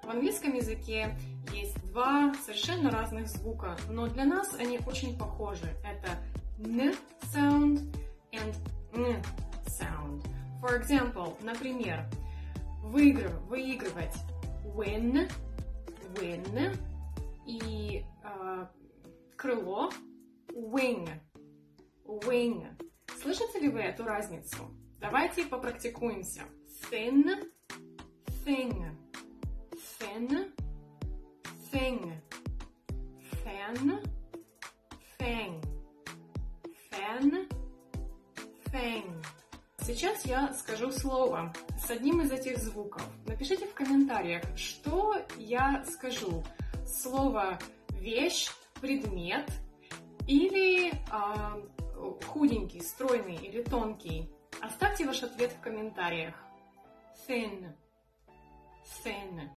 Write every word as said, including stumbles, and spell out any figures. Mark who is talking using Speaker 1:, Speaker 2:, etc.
Speaker 1: В английском языке есть два совершенно разных звука, но для нас они очень похожи. Это n sound and n sound. For example, например, выигрыв, выигрывать win, win, и э, крыло wing, wing. Слышите ли вы эту разницу? Давайте попрактикуемся. Thin, thing, thin, thing, fan, fang, fan, fang. Сейчас я скажу слово с одним из этих звуков. Напишите в комментариях, что я скажу. Слово вещь, предмет или э, худенький, стройный или тонкий. Оставьте ваш ответ в комментариях. Thin, thin.